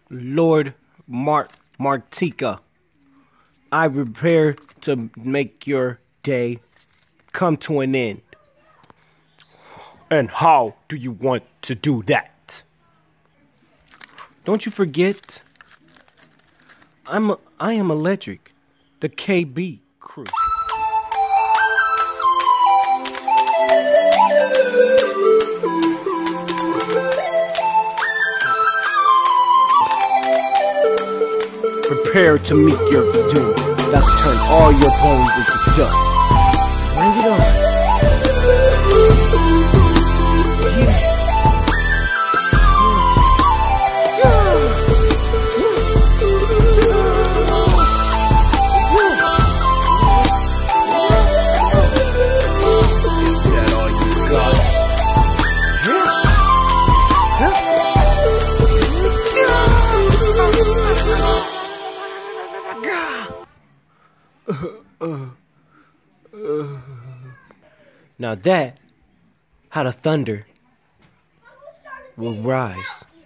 Lord Martika, I prepare to make your day come to an end. And how do you want to do that? Don't you forget, I am electric, the KB crew. Prepare to meet your doom. That's turn all your bones into dust. Bring it on. Now that, how the thunder will rise.